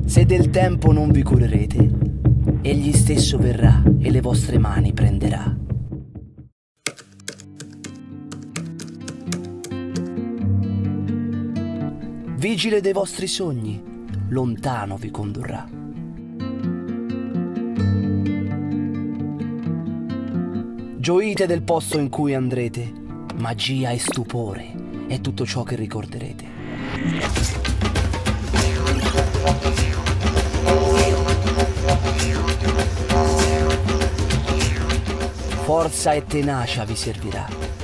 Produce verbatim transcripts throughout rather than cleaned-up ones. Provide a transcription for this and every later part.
Se del tempo non vi curerete, egli stesso verrà e le vostre mani prenderà. Vigile dei vostri sogni, lontano vi condurrà. Gioite del posto in cui andrete, magia e stupore è tutto ciò che ricorderete. Forza e tenacia vi servirà,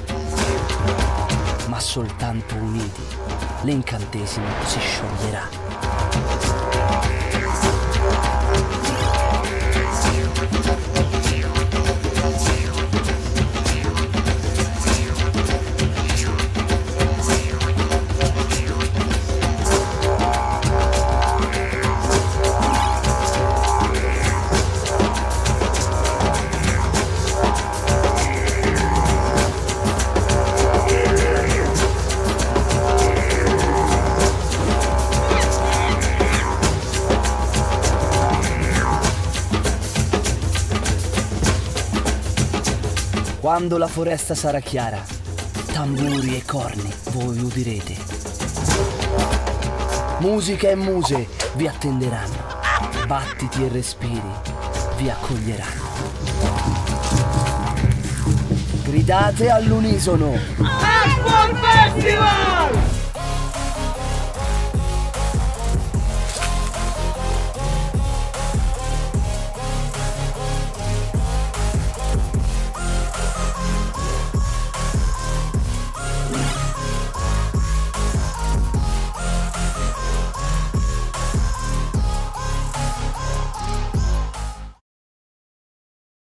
ma soltanto uniti l'incantesimo si scioglierà. Quando la foresta sarà chiara, tamburi e corni voi udirete. Musica e muse vi attenderanno, battiti e respiri vi accoglieranno. Gridate all'unisono: F uno Festival!